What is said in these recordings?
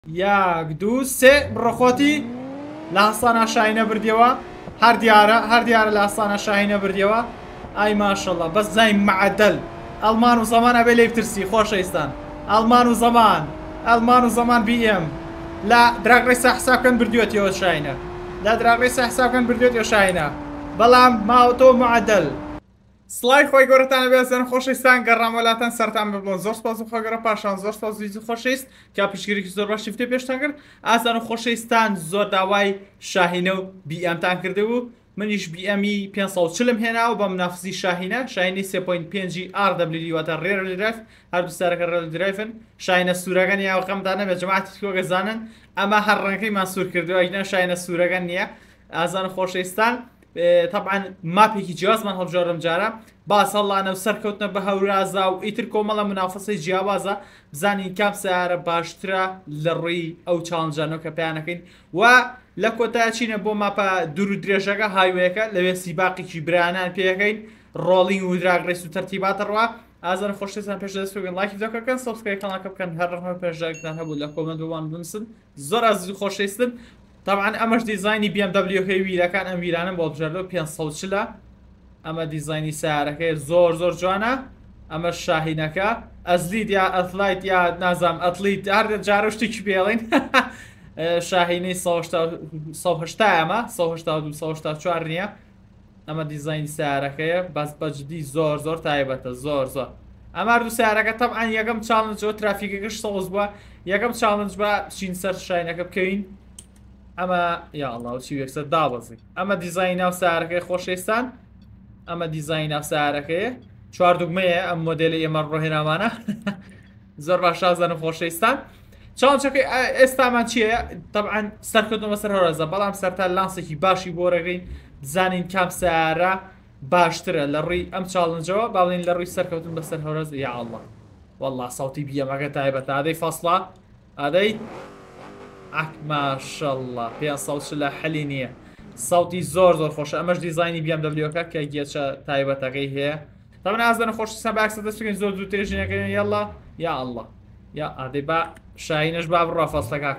یاک دوو سێ بڕۆخۆتی لە هەستانە شاهینە بردیەوە هەر دیارە لە هەستانە شاهینە بردیەوە ئای ماشەڵڵا بەس زای معدەل ئەڵمان و زەمان ئەبێ لێ بترسی خۆشەویستان ئەڵمان و زەمان BM لە دراگڕێسا حسابکەن بردوێتەوە شاهینە لە دراگڕێسا حسابکەن بردوێتەوە شاهینە بەڵام ماوەتەوە معدەل سڵای خۆی گەورەتانە بێزن خۆشەویستان گەڕامەلاتەن سەرتان ببڵۆن زۆر سپاس و خۆگەڕە پاشان زۆر سپاس و خۆشەویست کە پشگیرێکی زۆر باش شیفتێ پێشتان کرد ئازان و خۆشەویستان زۆر داوای شاهینە و BMتان کردبوو منیش BMی 540 هێناوە بە منافزی شاهینی 3.5 RW واتە ڕێر درایف هەردوو سارەکە ڕێل درایفن شاهینە سوورەکە نیە و خەمدان نەبێت جەماعەتی کۆگە زانن ئەمە هەر ڕەنگەکەیمان سوور کردووە ئەگەر شاهینە سوورەکە نییە ئازان و خۆشەویستان طبعا ماپێکی جیازمان هەڵبژارم جارە باس هەڵانە و سەرکەوتنە بە هەورازا و ئیتر کۆمەڵە منافەسەی جیاوازە بزانین کام سیارە باشترە لە ڕووی ئەو چاڵنجانەوە کە پێیانەکەین و لە کۆتایە چینە بۆ ماپە دوور و درێژەکە هایوەیەکە لەوێ سیباقێکی برانان پێەکەین ڕۆڵینگ و دراگڕێس و تەرتیباتە ڕوا ئازار خۆشتان پێش دەست بگەن لایکی دەکەن سابسکرایب کانالەکە بکەن هەر ڕەنگە پێشداگتان هەبوو لە کۆمنت بوان بنووسن زۆر ئازیز و خۆشەویستن طبعا ئەمەش دیزایانی BMW ویلەکان ئەم ویلانم بۆ بژاردەوە 540 ئەمە دیزایانی سیارەکەی زۆر جوانە ئەمە شاهینەکە ئەزلید یا ئەتلایت یا نازام ئەتلیت هەر جارە شتێکی پێڵین شاهینەی 180 ئەمە 184 نییە ئەمە دیزایانی سیارەکەیە بەس بەجددی زۆر تایبەتە زۆر ئەمە هەردوو سیارەکە طبعا یەکەم چاڵنجەوە ترافیکەکەش سەوز بووە یەکەم چاڵنج بە چین سەر شاهینەکە بکەین ئەمە یا الله چی وەکسە دابەزی ئەمە دیزای ناو سیارەکەی خۆشەویستان ئەمە دیزای ناو سیارەکەیە چوار دوگمەیە ئەم مۆدێلی ئێمە ڕۆهێنامانە زۆر باش ئازانم خۆشەویستان چاڵنجەکەی ئێستامان چییە طبعا سەرکەوتنەوە بەسەر هەورازە بەڵام سەرتا لانسێکی باشی بۆ ڕێگەین بزانین کام سیارە باشترە لە ڕووی ئەم چاڵنجەوە با بڵین لە ڕووی سەرکەوتن بەسەر هەورەز یا الله والله ساوتی BMەکە تایبەتە ئادەی فەسڵە ئادەی ماشەڵڵا 540 حەلی نییە ساوتی زۆر خۆشە ئەمەش دیزایانی BMWەکە کە گێچە تایبەتەکەی هەیە تا من ئازدەنە خۆشەویستان باکسە دەست بکەین زۆر دوو تێژینەکەین یاڵڵا یا الله یا ئادەی با شاهینەش با بڕۆ فەسڵەکە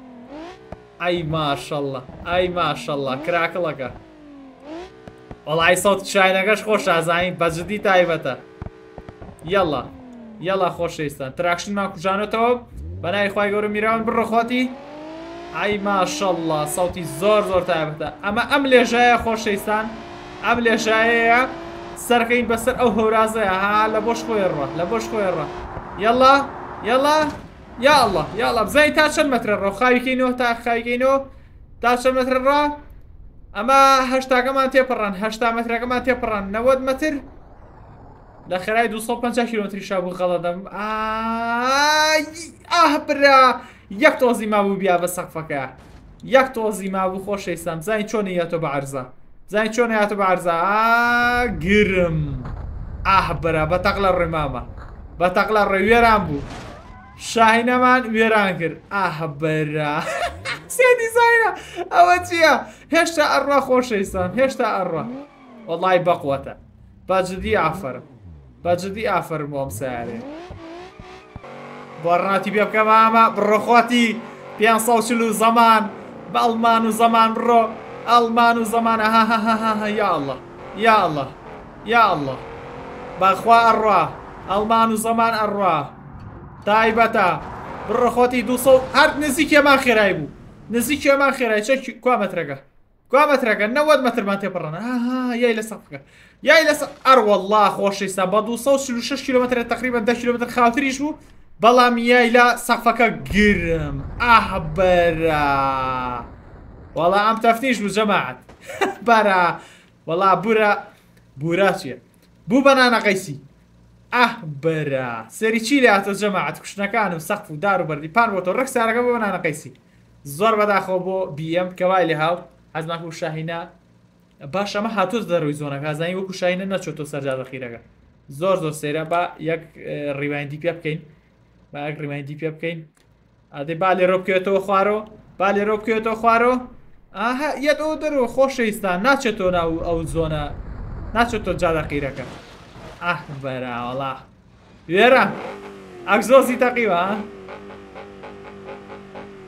ئای ماشەڵڵا کراکڵەکە وەڵای ساوتی شاهینەکەش خۆش ئازانی بەجددی تایبەتە یاڵا خۆشەویستان تراکشنمان کوژانێتەوە بەنای خوای گەورە میراون بڕۆخواتی ئای ماشەڵڵا ساوتی زۆر تایبەتە ئەمە ئەم لێژایە خۆشەویستان ئەم لێژایەیە سەرکەین بەسەر ئەو هەورازەیە ها لە بۆش خۆی ڕە یاڵا یا الله بزای تا چەند مەترە ڕۆ خاویکەینەوە تا خاویکەینەوە تا چەند مەتر ڕا ئەمە هەشتاکەمان تێپەڕان 80 مەترەکەمان تێپەڕان 90 مەتر لە خێرای 250 کیلۆمەتری شابوو غەڵەدەم برا یەک تۆزی مابوو بیا بە سەقفەکە یەک تۆزی مابوو خۆشەویستان بزانین چۆنی یاتۆ بە عەرزە گرم برا بەتەقلە ڕێمامە بەتەقلە ڕێ وێران بوو شاهینەمان وێران کرد برا سێ دیزاینە ئەوە چییە هێشتا ئەڕوا خۆشەویستان هێشتا ئەڕوا وەڵای بەقوەتە بەجددی ئافرم بۆم سیارێ بۆ ڕاتی پێ بکەم ئامە بڕۆخواتی 540 زەمان بە ئەڵمان و زەمان بڕۆ ئەڵمان و زەمانە یا الله بەخوا ئەڕوا ئەڵمان و زەمان ئەڕوا تایبەتە بڕۆخۆتی 200 هەر نزیکێمان خێرای بوو نزیکێمان خێرای چەکی کوا مەترەکە 90 مەترمان تێپەڕانە یای لە سەقفەکە یای لەسەر ئەڕوەڵڵا خۆشەویستان بە 246 کیلۆمەتر تقریبا 10 کیلۆمەتر خاوتریش بوو بەڵام یای لە سەقفەکە گرم برا وەڵا ئەم تەفتیش بوو جەماعەت بەرا وەڵا بورا چییە بوو بەنانە قەیسی برا سەری چی لاتە جەماعەت کوشتنەکانم سەقف و دار و بەردیپان بۆتۆ ڕێک سارەکە بۆ بەنانە قەیسی زۆر بەداخەوە بۆ BM کەوای لێ هاو حەزماکە و شاهینە باش ئەمە هاتووە دەڕووی زۆنەکە ئازانی وەکو شاهینە نەچۆتۆ سەرجار ڕەخیرەکە زۆر سێرە با یەک ڕیوایندی پێ بکەین ئادەی با لێرۆ بکەوێتەوە خوارەوە یەتۆ دەرەوە خۆشەویستان ناچێتۆ ناو ئەو زۆنە ناچێتۆ جادەقیرەکە بەراوەڵا وێرە ئەگزۆزی تەقیوە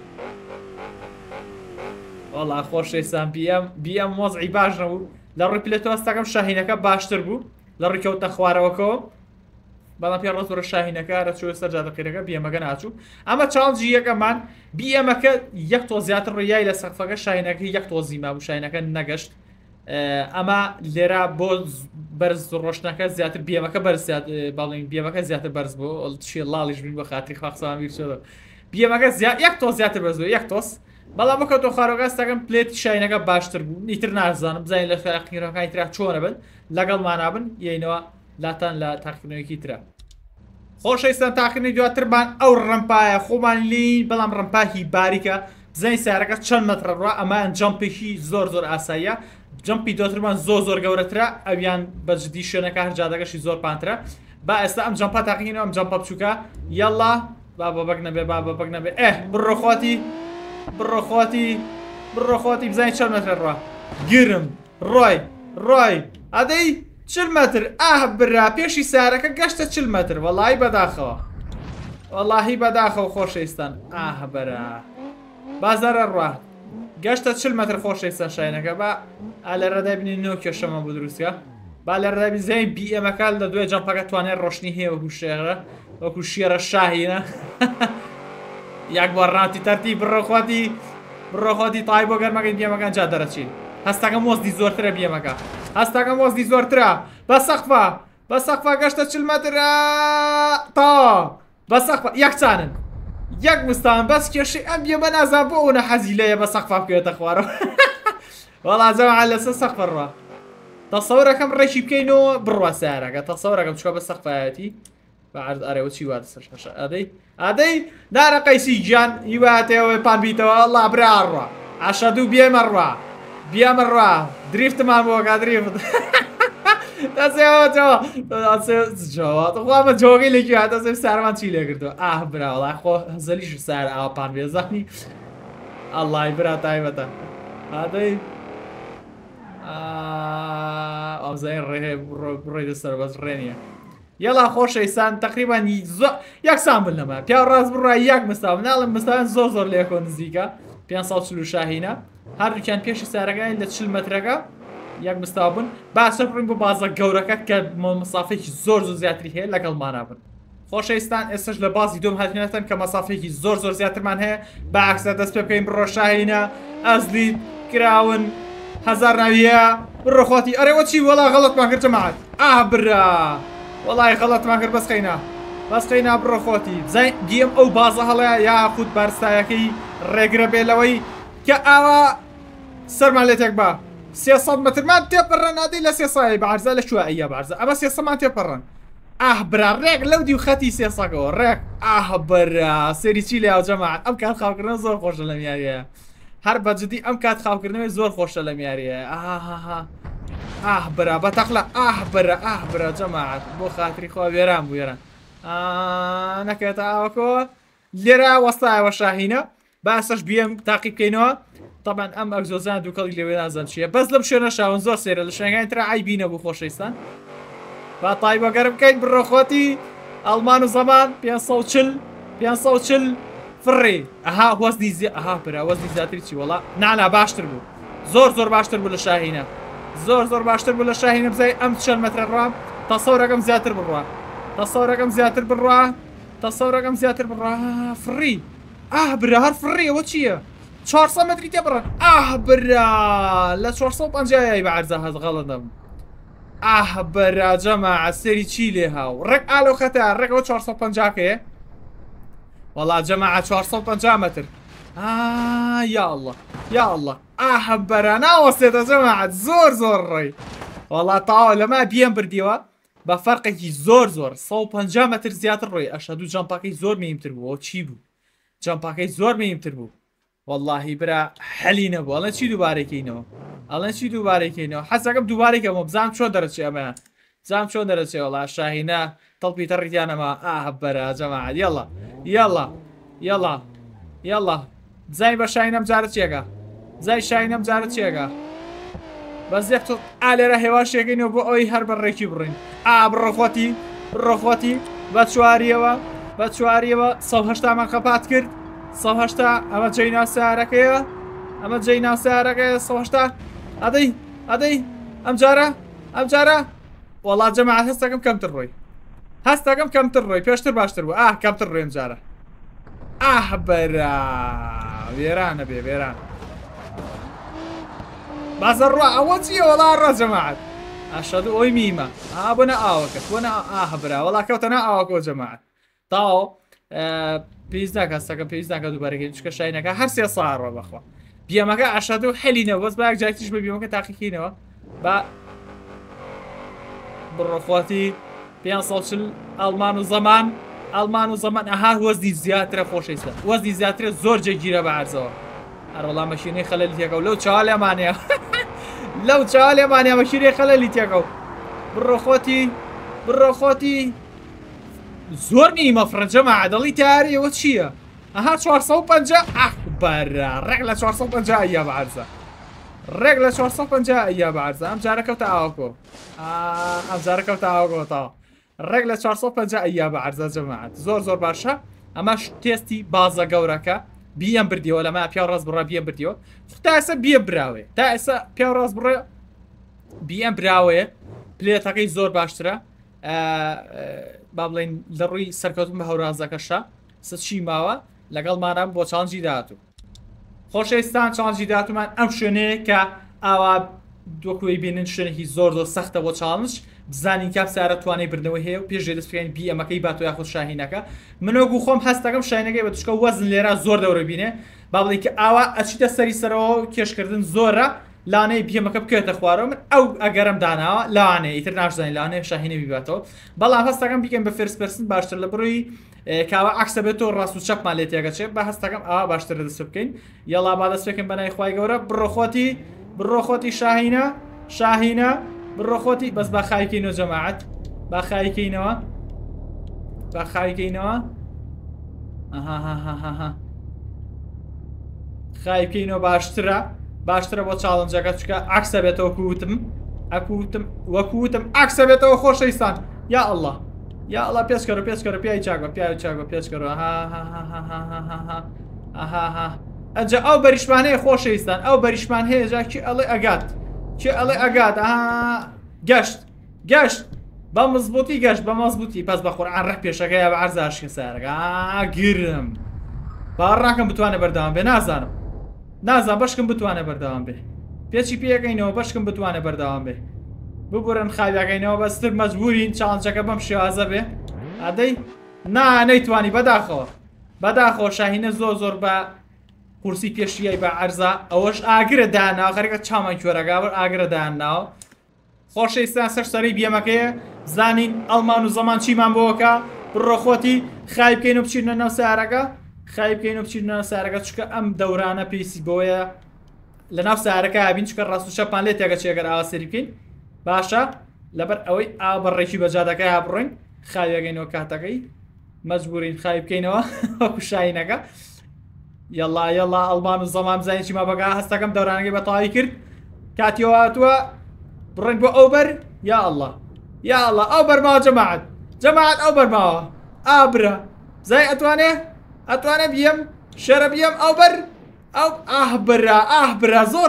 والله خۆشەویستان بیەم مۆزعی باش نەبوو لە ڕووی پلێتەوە ئەستاکەم شاهینەکە باشتر بوو لە ڕووی کەوتە خوارەوەکەوە بەڵام پێ ڕۆزۆرە شاهینەکە رە چوە سەر جادەقیرەکە بیەمەکە ناچوو ئەمە چاڵنجی یەکەمان بیەمەکە یەک تۆ زیاتر ڕێیای لە سەقفەکە شاهینەکە یەک تۆزی مابوو شاهینەکە نەگەشت ئەمە لێرە بۆ بەرز ڕۆشنەکە زیاتر بیەمەکە بەرز باڵین بیەمەکە زیاتر بەرز بوو چی لاڵیش بین بە خاتری خاخسان بیر شده بیەمەکە یەک تۆ زیاتر بەرز بوو یەک تۆس بەڵام بۆ کەوتۆ خوارەوەکە ئەستاکەم پلێتی شاهینەکە باشتر بوو نیتر نازانم بزانین لە تاقیکردنەوەکانی ترا چۆنە بن لەگەڵمانە بن یەینەوە لاتان لە تاقیکردنەوەیەکی ترە خۆشەویستان تاقیکردنەوەی دواترمان ئەو ڕەمپایە خۆمان لین بەڵام ڕەمپاهی باریکە بزانین سیارەکە چەند مەترە ڕوا ئەمان جەمپێکی زۆر ئاساییە جەمپی دواترمان زۆر گەورەترە ئەویان بەجددی شوێنەکە هەر جادەگەشی زۆر پانترە با ئێستا ئەم جەمپا تاقیکردنەوە ئەم جەمپە بچووکە یەڵڵا با بەبەک نەبێ بڕۆخواتی بزانین چەند مەترە ڕوا گرم ڕۆی ئەدەی 40 متر برا پێشی سارەکە گەشتە 40 متر وەڵاهی بەداخەوە خۆشەویستان بەرا بازارە ڕوا گەشتە 40 متر خۆشەویستان شاهینەکە با لە ڕێدای بینین نۆ کێشەمە بۆ دروستکە با لە ڕێدای بزانین بیئەمەکە لە دوێ جەمپەکە توانێت ڕۆشنی هەیە وەکو شێرە شاهینە یاک بۆ ڕاتی تەرتی بڕۆخواتی تای بۆ گەرمەکەی بیەمەکان جا دەرەچین هەستاکەم وەزنی زۆرترە بیەمەکە هەستاکەم وەزنی زۆرترە بە سەقفە گەشتە 40 متر تا بە سەقفە یەک چانن یەک مستان بەس کێشەی ئەم بیەمە نازان بۆ ئەوە حەزی لەیە بە سەقفە بکەوێتە خوارەوە وەڵا جەماعە لەسەر سەقفە ڕوا تەسەوورەکەم ڕێکی بکەینەوە بڕوا سیارەکە تەسەوورەکەم چکە بە سەقفایەتی بەعرض ئەرێوە چی واتە سەر ئەدەی دارە قەیسی گیان هیواتەوە پانبیتەوە الله براڕوا ئاشەدوو بیەمە ڕوا دریفتمان بۆکە دریفت دەسێەوەخوامە جۆگەی لێکی دەسێ سارمان چی لێ کردەوە براوەڵا خۆ هەزەلیش سار ئاپان بێزانی ئەڵای برا تایبەتە ئادەی ئەوزای ڕێ دەسەر بەس ڕێنیە یەڵا خۆشەویستان تقریبان یەکسان بن لەمە پیا ڕاست بڕای یەک مستاو ناڵم مستاوان زۆر لێکۆ نزیکە 540 شاهینە هەردووکیان پێشی سارەکانی لە 40 مترەکە یەک مستاو بن باشە بڕین بۆ بازە گەورەکە کە مەسافەیەکی زۆر زیاتری هەیە لەگەڵمانە بن خۆشەویستان ئێستش لە بازی دۆم هاتوێنێتن کە مەسافەیەکی زۆر زیاترمان هەیە باکسە دەست پێ بکەین بڕۆ شاهینە ئەزلی کراون هەزار ناویە بڕۆخواتی ئەرێوە چی وەڵا غەڵەتمان کرد جەماعەت برا وەڵای غەڵەتمان کرد بەسقەینا بڕۆخواتی بزانین دیەم ئەو بازە هەڵەیە یاخود بارستایەکەی ڕێگرە بێ لەوەی کە ئاوا سەرمان لێ تێک بە 300 مترمان تێپەڕەن نادەی لە 300 بەعرزە لە شووە ئەیە بەعرزە ئەمە 300مان تێپەڕەن برا ڕێک لەو دی و خەتی 300ەوە ڕێک برا سێری چی لێ جەماعەت ئەم کات خاوکردنەوە زۆر خۆشە لە میاریە هەر بەجددی ئەم کات خاوکردنەوەی زۆر خۆشە لە میاریە برا بەتەقلە برا جەماعەت بۆ خاتری خوا وێران بوو وێران نەکێتە ئاوەکەوە لێرە وەستایەوە شاهینە باسەش بیەم تاقی بکەینەوە طبعا ئەم ئەگزۆزان دووکەڵی لەوێ نازان چیە بەس لەم شوێنە شاون زۆر سێرە لە شوێنەکانی ترا ئایبی نەبوو خۆشەویستان با تایبەگەر بکەین بڕۆخۆتی ئەڵمان و زەمان 540 فڕێ وەزنی برا وەزنی زیاتری چی وەڵا نانا باشتر بوو زۆر باشتر بوو لە شاهینە زۆر باشتر بوو لە شاهینە بزای ئەم 40 متر ڕام تەسەورەکەم زیاتر بڕوا فڕی برا هەر فڕێەوە چییە 400 متری تێبڕن برا لە 450 بەعرزە هەز غەڵەتم برا جەماعە سەری چی لێ هاو ڕێک ئالۆ خەتە ڕێکەوە 450 وەڵا جەماعە 450 متر یا الله برا ناوەستێتە جەماعەت زۆر ڕێی وەڵا تاوە لەما بیەم بردیەوە بە فەرقێکی زۆر 150 متر زیاتر ڕۆی ئەشەدوو جەمپاکەی زۆر مهمتر بوو چی بوو جەمپاکەی زۆر مهمتر بوو واللهی برا حەلی نەبوو ئەڵێن چی دووبارەکەینەوە حەزەکەم دووبارێکەوە بزانم چۆن دەرەچێ ئەمە زانم چۆن دەرەچێ وەڵا شاهینە تەڵپی تەڕیتیانەما برا جەماعەت یەڵا بزانین بە شاهینەم جارە چیەکە بەس یەک تۆ لێرە هێواشێکەکەینەوە بۆ ئەوەی هەر بە ڕێکی بڕین بڕۆخواتی بە چواریەوە 180 مان خەپات کرد 180 ئەمە جێینا سیارەکەیە ئەمە جێی ناو سیارەکە 180 ئەدەی ئەم جارە وەڵا جەماعەت هەستەکەم کەمتر ڕۆی هەستەکەم کەمتر ڕۆی پێشتر باشتر بوو کەمتر ڕۆیم جارە بەرا وێرانە بێ وێران بازە ڕوا ئەوە چیە وەڵا ڕە جەماعەت ئاشەد ئۆی میمە بۆنە ئاوەکە بۆنە برا وەڵا کەوتەنە ئاوەکە جەماعەت تاوە پێویست ناکە هەستەکەم پێویست ناکە دووبارەکەی چکە شاینەکە هەر سێ ساڕۆ بەخوا بیەمەکە ئاشەد و هەلینەوە بەس باک جاکیش بە بیەمەکە تاقیکەینەوە بە بڕۆخواتی 540 ئەڵمان و زەمان وەزنی زیاترە خۆشەویستە وەزنی زیاترە زۆر جێگیرە بە عەرزەوە هەروەڵا مەشینەی خەلەلی تێکەوە لەو چاوا لێمانەیە لەو چاوا لێمانەیە مەشینەی خەلەلی تێکەوە بڕۆخۆتی زۆر نیمە فرەنجەمە عەدەڵی تیارەوە چییە 450 بەرا ڕێک لە 450 ئەیە بە عەرزە ڕێک لە 450 ئەیە بە عەرزە ئەم جارە کەوتە ئاوەکۆ ئەم جارە کەوتە ئاوەکۆتەوە ڕێک لە 450 ئەیە بە عەرزە جەماعەت زۆر باشە ئەمەش تێستی بازە گەورەکە بیەم بردیەوە لەمە پیا ڕاست بڕە بیەم بردیەوە تا ئێستا بیەم براوێ تا ئێستا پیا ڕاست بڕێ بیەم براوێ پلێتەکەی زۆر باشترە با بڵێن لە ڕووی سەرکەوتن بە هەورازەکەشە چی ماوە لەگەڵ مانام بۆ چالنجی داهاتوو خۆشەویستان چالنجی داهاتوومان ئەم شوێنەیە کە ئاوا دۆکوی بینن شوێنێکی زۆر سەختە بۆ چالنج بزانین کام سیارە توانای بردنەوەی هەیە و پێش دەست پێیان بی ئەمەکەی باتۆ یاخود شاهینەکە منۆگو خۆم هەستەکەم شاینەکەی بە توشکە وەزن لێرە زۆر دەورە بینێ با بڵێ کە ئاوا ئەچیتە سەری سەرەوە کێشکردن زۆرە لانەی بیەمەکە بکەوێتە خوارەوە من ئەو ئەگەرم داناوە لەوانەیە ئیتر ناشزانین لەوانەیە شاهینە بیباتەوە بەڵام هەستەکەم بیکەم بە فێرس پەرسن باشتر لە بڕووی کاوە عکسە بێتەوە ڕاست و چەپمان لێ تێگەچێت بە هەستەکەم ئاوا باشتر دەست بکەین یەڵا با دەست پێکەم بەنای خوای گەورە بڕۆخۆتی شاهینە بڕۆخۆتی بەس با خایکەینەوە جەماعەت با خایکەینەوە خایکەینەوە باشترە بۆ چاڵنجەکە چکە عکسە بێتەوە وەکوتم عکسە بێتەوە خۆشەویستان یا ئەڵڵا پێچکەرە پیای چاکە پێچکەرە ئەجا ئەو بەریشمانەیە خۆشەویستان ئەو بەریشمان هەیە جا کی ئەڵێ ئەگات گەشت بە مزبوطی گەشت بە مەزبوطی پس بە قورئان ڕێک پێشەکەیە بە عەرز عاشقی سارەکە گرم باوەڕ ناکەم بتوانێت بەردەوام بێ نازانم بەشکم بتوانێت بەردەوام بێ پێچی پێەکەینەوە بەشکم بتوانێت بەردەوام بێ ببورن خاویاکەینەوە بەستر مەجبورین چالنجەکە بەم شێوازە بێ ئەدەی نەیتوانی بەداخۆ شاهینە زۆر بە قورسی پێشیای بە عەرزە ئەوەش ئاگرە داناوە خەریکە چامان کوێرەگاوە ئاگرە داناوە خۆشەویستان سەرسەرەی بیەمەکەیە زانین ئەڵمان و زەمان چیمان بۆکە بڕۆخۆتی خای بکەین و بچینە ناو سیارەکە چکە ئەم دەورانە پێیسی بۆیە لە ناو سیارەکە بین چکە ڕاست و چەپان لێ تێگەچێ ئەگەر ئاوا سەری بکەین باشە لەبەر ئەوەی ئاوا بەڕێکی بەجادەکەی هابڕۆین خاویەکەینەوە کاتەکەی مەجبورین خای بکەینەوە وەکو شاینەکە یەڵا ئەڵمان و زەمان بزانین چیما بەگا هەستەکەم دەورانەکەی بەتەواوی کرد کاتیەوە هاتووە بڕۆین بۆ ئەو بەر یا ئەڵڵا ئەو بەرماوە جەماعەت ئەو بەرماوە برا زای ئەتوانێ بیەم شەرە بیەم ئەو بەر برا زۆر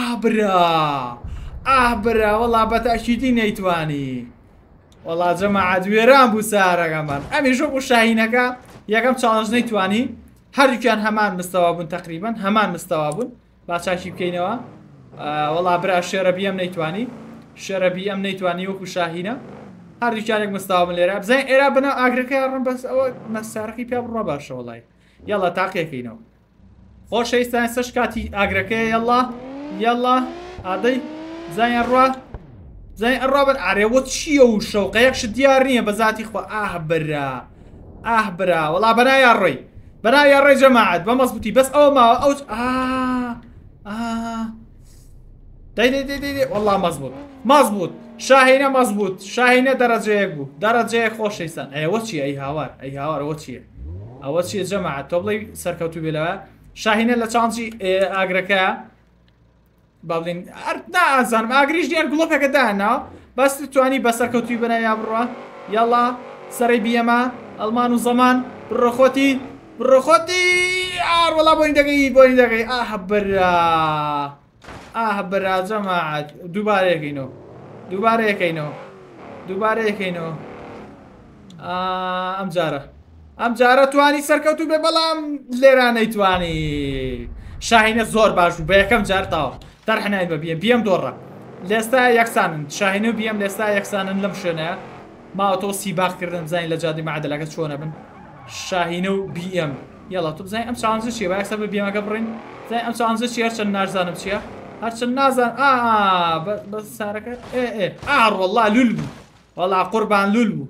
برا وەڵا بەتاکیدی نەیتوانی وەڵا جەماعەت وێران بوو سارەکەمان ئەمیشە بۆ شاهینەکە یەکەم چاڵنج نەیتوانی هەردووکیان هەمان مستەوا بوون تقریبان هەمان مستەوا بوون با چاکی بکەینەوە وەڵا برا شێرەبی ئەم نەیتوانی وەکو شاهینە هەردووکیانێک مستەوا بن لێرە بزانین ئێرا بناو ئاگرەکەی ڕم بەس ئەوە مەسارەکەی پیا بڕوا باشە وەڵای یەڵا تاقیەکەینەوە خۆشەویستان سەش کاتی ئاگرەکەی یەڵا ئادەی بزانین ڕوا بن ئارێوە چییە و شەوقەیەکش دیار نییە بە ذاتی خوا برا وەڵا بەناوی ڕێ جەماعەت بە مەزبوطی بەس ئەوە ماوە ئەو دەی وەڵا مەزبوط شاهینە دەرەجەیەک بوو دەرەجەیەک خۆشەویستان ئەوە چییە ئەی هاوار ئەوە چییە جەماعەت تۆ بڵێ سەرکەوتوو بێلەوە شاهینە لە چانجی ئاگرەکەیە با بڵێن نازانم ئاگریش دیار گوڵۆپێکە داناوە بەس توانی بە سەرکەوتوی بنایا بڕوە یەڵا سەرەی بیەمە ئەڵمان و زەمان بڕۆخۆتی والله بوني دقي برا جماعة دوباره كينو ئەم جارە توانی سەرکەوتو بێ بەڵام لێرە نەیتوانی شاهینە زۆر باش بوو بە یەکەم جار تاوە تەرحنای بە بیەم دۆڕە لێستا یەکسانن شاهینە و بیەم لێستا یەکسانن لەم شوێنەیە ماوەتەوە سیباخکردن بزانین لە جادی معادلەکە چۆنە بن شاهینە و بیەم یاڵا تو بزانین ئەم چاڵەنجە چییە با یەکسەر بە بیەمەکە بڕین بزانین ئەم چاڵەنجە چیە هەرچەند نازانم چییە هەرچەند نازان بە سارەکە وەڵڵا لول بوو وەڵا قوربان لول بوو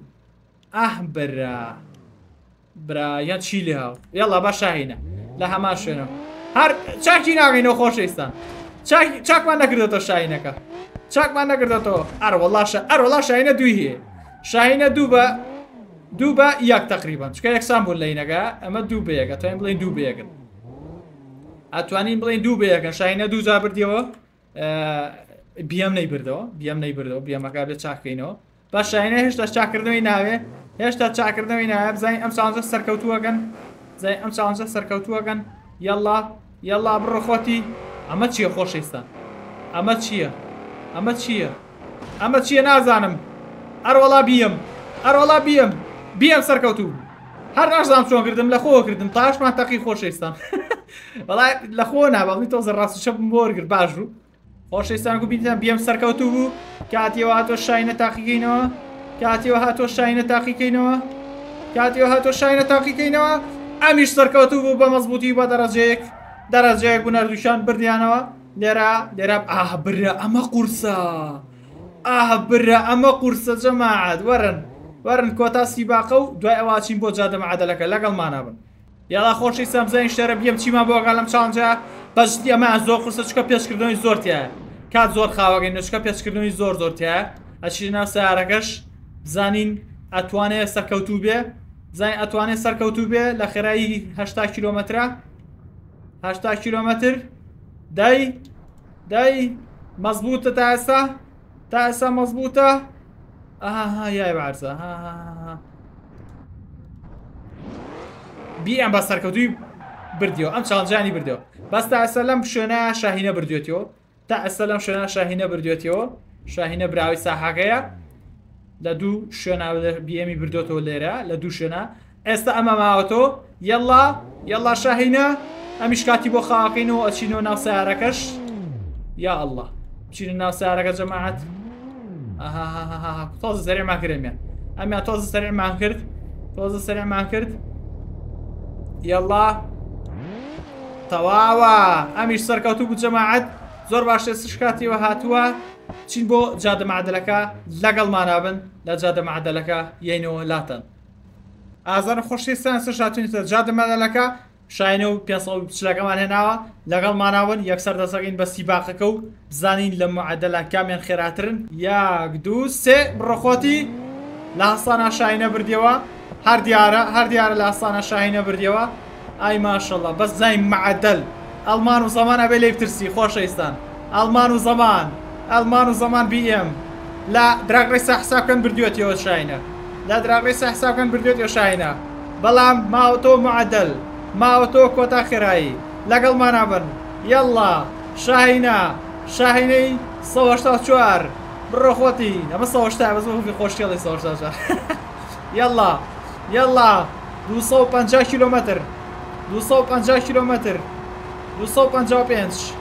برا یان چی لێ هاو یاڵا با شاهینە لە هەمان شوێنەوە هەر چاکی ناگەینەوە خۆشەویستان چاکمان نەکردێتەوە شاهینەکە چاکمان نەکردێتەوە ئەروەڵا شاهینە دوی هەیە شاهینە دوو بە یەک تەقریبان چکە یەکسان بوون لەینەکە ئەمە دوو بە یەکە توانین بڵێین دوو بە یەکن ئەتوانین بڵێین دوو بە یەکەن شاهینە دوو جا بردیەوە بیەم نەیبردەوە بیەمەکە بێت چاکەینەوە باش شاهینە هێشتا چاکردنەوەی ناوێ بزانین ئەم چاڵەنجە سەرکەوتووەگەن یەڵڵا بڕۆ خۆتی ئەمە چییە خۆشەویستان ئەمە چییە نازانم ئەروەڵا بیەم سەرکەوتوو هەر نازانم چۆن کردم لە خۆ کردم تاشمان تەقی خۆشەویستان وەڵای لە خۆ نابڵنی تۆزە ڕاستیشە بم بۆ وەرگرت باش بوو خۆشەویستان و بینیتان بیەم سەرکەوتوو بوو کاتیەوە هاتۆ شاهینە تاقیکەینەوە کاتیەوە هاتۆ شاهینە تاقیکەینەوە ئەمیش سەرکەوتوو بوو بە مەزبوطی بە دەرەجەیەک بوو نەردووشان بردیانەوە لێرە برا ئەمە قورسە جەماعەت وەرن کۆتا سیباقە و دوای ئەواچین بۆ جادە معادلەکە لەگەڵمانە بن یاڵا خۆشەویستان بزانین شتێرە بیەم چیمان بۆ گەڵم چاڵنجە بەشتی ئەمە زۆر قورسە چکە پێشکردنەوەی زۆر تایە کات زۆر خاوەگەین چکە پێشکردنەوەی زۆر تایە ئەچین ناو سیارەکەش بزانین ئەتوانێت سەرکەوتوو بێ لە خێرایی 80 کیلۆمەترە 80 کیلۆمەتر دای مەزبوطە تا ئێستا مەزبوطە یای بەعرزە بیئەم بە سەرکەوتووی بردیەوە ئەم چاڵنجانی بردیەوە بەس تا ئێستا لەم شوێنە شاهینە بردوێتەوە شاهینە براوی ساحاکەیە لە دوو شوێنە بیەمی بردوێتەوە لێرە لە دوو شوێنە ئێستا ئەمە ماوەتەوە یەڵڵا شاهینە ئەمیش کاتی بۆ خاوەکەینەوە ئەچینەوە ناو سیارەکەش یا ئەڵڵا بچینە ناو سیارەکە جەماعەت تۆزە سەرێعمان کردێمیان ئەمیان تۆزە سەرێعمان کرد یەڵڵا تەواوە ئەمیش سەرکەوتوو بوو جەماعەت زۆر باش شکاتیەوە هاتووە چین بۆ جادە معادلەکە لەگەڵمانە بن لە جادە معادلەکە یینەوە لاتەن ئازارە خۆشەویستان سەرشاتونیتە جادە معادلەکە شاهینە و 500 هێناوە لەگەڵماناون یەکسەر دەسەکەین بە سیباقەکە و بزانین لە معادلە کامیان خێراترن 1 2 3 بڕۆخۆتی لە هەستانە شاهینە بردیەوە هەر دیارە لە هەستانە شاهینە بردیەوە ئای ماشەڵڵا بەس زاین معادل ئەڵمان و زەمان ئەبێ لێ بترسی خۆشەویستان ئەڵمان و زەمان بیئەم لە دراگڕێسا حسابکەن بردوێتەوە شاهینە بەڵام ماوەتەوە معادل ماوەتەوە کۆتا خێرایی لەگەڵمانە بن یەڵڵا شاهینەی 184 بڕۆ خۆتی ئەمە 180 بەس بۆ خۆشیێڵی 184 یەڵڵا 250 کیلۆمەتر 255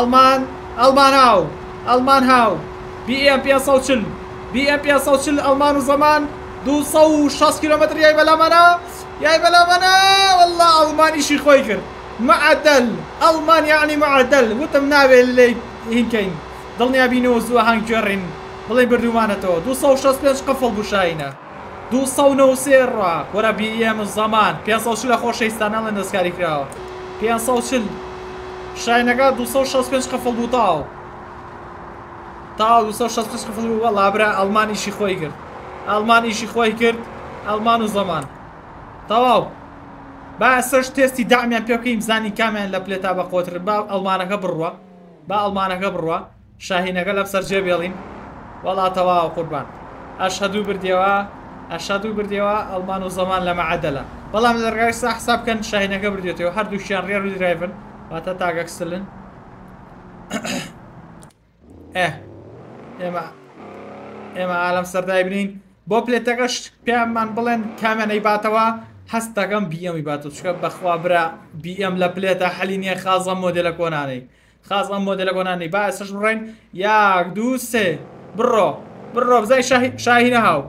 ئەڵمان هاو بیئەم 540 ئەڵمان و زەمان 260 کیلۆمەتر یای بەلامانە والله ئەڵمانیشی خۆی کرد معادل ئەڵمان یعنی معادل وتم نابێت لێ هینکەین دڵنیا بینەوە زووە هەنگ گوێڕین بڵێ بردومانەتەوە 265 قەفڵ بوو شاهینە 293 ڕوا وەرە بیئەم زەمان 540 لە خۆشەویستانە لە دەستکاری کراوە 540 شاهینەکە 265 قەفڵ بوو تاو 265 قەفڵ بوو وەڵا برا ئەڵمانیشی خۆی کرد ئەڵمان و زەمان تەواو با سەرش تێستی دامیان پێ بکەین بزانین کامیان لە پلێتا بە قۆتر با ئەڵمانەکە بڕوە شاهینەکە لە سەرجێ بێڵین وەڵا تەواو قوربان ئەشهەدوو بردیەوە ئەڵمان و زەمان لە مەعادەلە بەڵام لە دەرگای سا حساب بکەن شاهینەکە بردوێتەوە هەردووشیان ڕێ ڕووی درایڤن واتە تاگەکسلن ئێمە ئالەم سەردای بنین بۆ پلێتەکەش پێمان بڵێن کامیان ئەیباتەوە هەست دەکەم بیئەمی باتەوە چکە بەخوا برا بیئەم لە پلێتە حەلی نییە خازەم مۆدێلە کۆنانەی خازەم مۆدێلە کۆنانەی با ئێسش بڕێن یاک دوو سێ بڕۆ بزای شاهینە هاو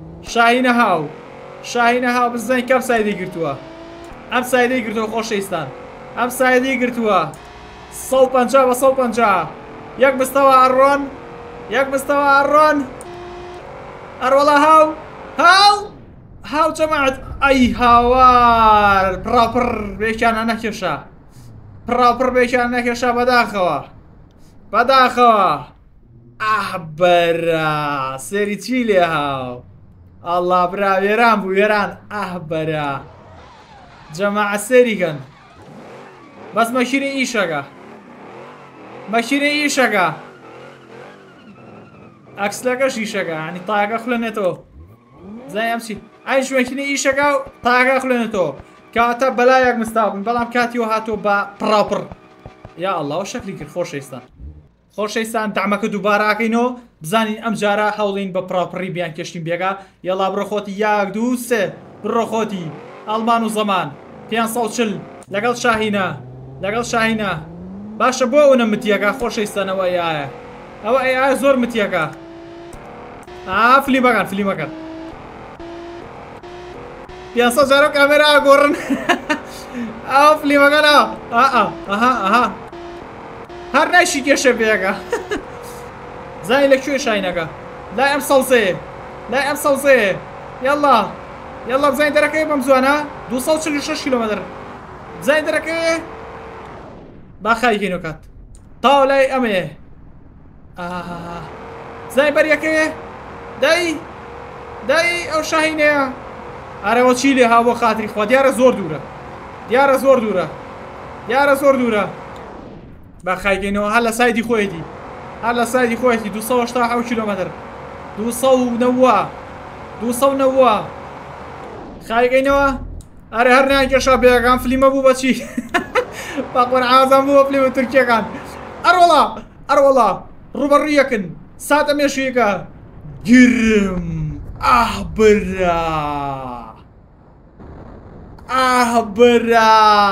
شاهینە هاو بزای کەم سایدەی گرتووە ئەم سایدەی گرتووە خۆشەویستان ئەم سایدەی گرتووە 150 بە 150 یەک مستەوە ئەڕۆن ئەڕۆڵە هاو جەماعەت ئەی هاوار پراپڕ بێکیانە نەکێشا بەداخەوە ئەحبەرە سێری چی لێ هاو ئەڵڵا برا وێران بوو وێران ئەحبەرە جەماعە سێریکەن بەس مەشینی ئیشەکە ئەکسلەکەش ئیشەکە ینی تاگە خوێنێتەوە زای ئەمچی ئەی شوێنی ئیشەکە و تاگە خوێنێتەوە کاتە بەلایەک مستاوبن بەڵام کاتیەوە هاتۆ بە پراپڕ یا ئەڵڵاوە شەکلی کرد خۆشەویستان دامەکە دووباراکەینەوە بزانین ئەم جارە هەوڵین بە پراپڕی بیان کەشتین بێگا یەڵا بڕۆخۆتی یاک دوو سێ بڕۆخۆتی ئەڵمان و زەمان 540 لەگەڵ شاهینە باشە بۆ ئەوە متیەکە خۆشەویستانەوە ئەوە ئەوە زۆر متیەکە فلیمەکەن 500 جارە کامێرا ئاگۆڕن ئەو فلیمەکەنە هەر نایشی کێشە بێگە زای لەکوێ شاهینەکە لای ئەم سەوزەیە یەڵڵا بزانین دەرەکەی بەم زوانە 246 کیلۆمەتر بزانین دەرەکەی باخایکەینەوە کات تاو لای ئەمەیە زای بەریەکەوێ دای ئەو شاهینەیە ئارەوە چی لێ هاو بۆ خاتری خوا دیارە زۆر دوورە باخایکەینەوە هەر لە سایدی خۆیەتی 287 کیلۆمەتر 290 خایکەینەوە ئارە هەر نایکێشا بێگان فلیمە بوو بەچی باقۆر ئازان بوو بە فلیمە تورکیەکان ئەڕۆڵا ڕوبەڕوویەکن ساتە مێشویەکە گرم ئەهبرا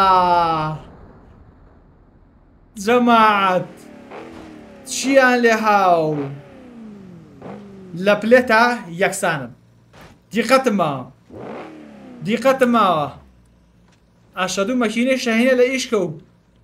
جەماعەت چیان لێ هاو لە پلێتە یەکسانن دیقەتم ماوە ئاشەدوو مەکینەی شاهینە لە ئیشکە و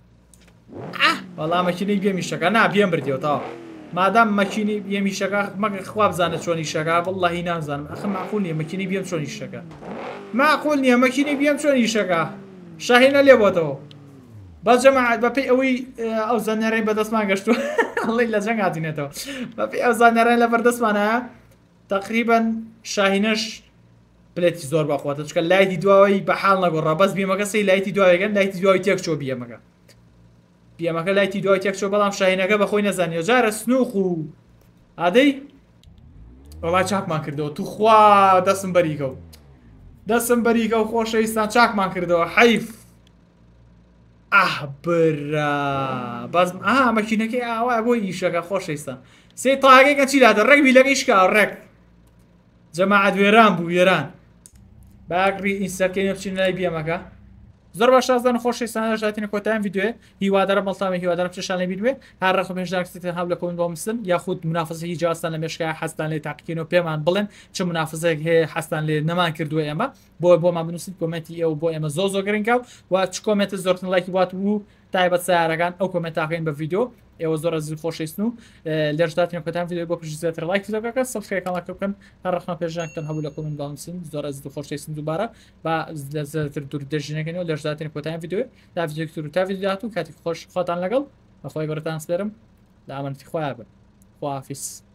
وەڵام مەکینەی بێمیشەکە پێم بردێەوە تاوە مادام مەکینی بێمیشەکە مەگە خوا بزانێت چۆنی شەکە وەڵڵاهی نازانم ئەخە معقول نییە مەکینی بێم چۆنی شەکە مەکینی بێم چۆنی شەکە شاهینە لێبۆتەوە باز جەماعەت بەپێی ئەوەی ئەو زانیارەی بەدەستمان گەشتووە ئەڵی لە جەنگ هاتینێتەوە بەپێی ئەو زانیاران لە بەردەستمانە تقریبەن شاهینەش پلێتی زۆر باخواتە چکە لایتی دواوەی بەحاڵ نەگۆڕا بەس بیمەکە سەی لایتی دواوەگەن لایتی دواوی تێکچۆ بیەمەکە لایتی دوای تێکچۆ بەڵام شاهینەکە بەخۆی نەزانیەوە جارە سنووخ و ئادەی وەڵای چاکمان کردەوە تو خوا دەستم بەریکە و خۆشەویستان چاکمان کردەوە حەیف ئەهبرا باز مەکینەکەی ئاوایە بۆ ئیشەکە خۆشەویستان سێ تاگەیکە چی دادە ڕێک بیلەکەی شکا ڕێک جەماعەت وێران بوو وێران باگری ئینسەکەینە بچین لای بیەمەکە زۆر باش ئازان خۆشەویستان ژاتینە کۆتاییان ڤیدیۆیە هیوادارم بەڵتامی هیوادارم چشان لێ بیدوێ هەر ڕێخ پێشدار کتێن هەب لە کۆمنت بۆ مسن یاخود منافسەی جاستان لە مێشکای حەستان لێ تاقیکەینەوە پێمان بڵێن چه منافسەیەک هەیە حەستان لێ نەمان کردووە ئێمە بۆمان بنووسیت کۆمنتی ئێوە بۆ ئێمە زۆر گرنگە و چ کۆمنت زۆرتن لایکی وات و تایبەت سیارەکان ئەو کۆمنتاکەین بە ڤیدیۆ ئێوە زۆر ئەزیز خۆشەویستن و لێرشداتینە کۆتاییان ڤیدیۆ بۆ پشت زیاتر لایک دەکەن سەبسکرایب کاناڵەکە بکەن هەر ڕێخ پێشدارکتن هەبوو لە کۆمنت بۆ مسن زۆر ئەزیز خۆشەویستن دووبارە با زیاتر دوور دەژینەکەنەوە لێرشداتینە کۆتاییان ڤیدیۆ تا ڤیدیۆ کاتی خۆش خۆتان لەگەڵ بەخوای گەورەتان سپێرم لە ئامانەتی خۆیان بن خواحافیز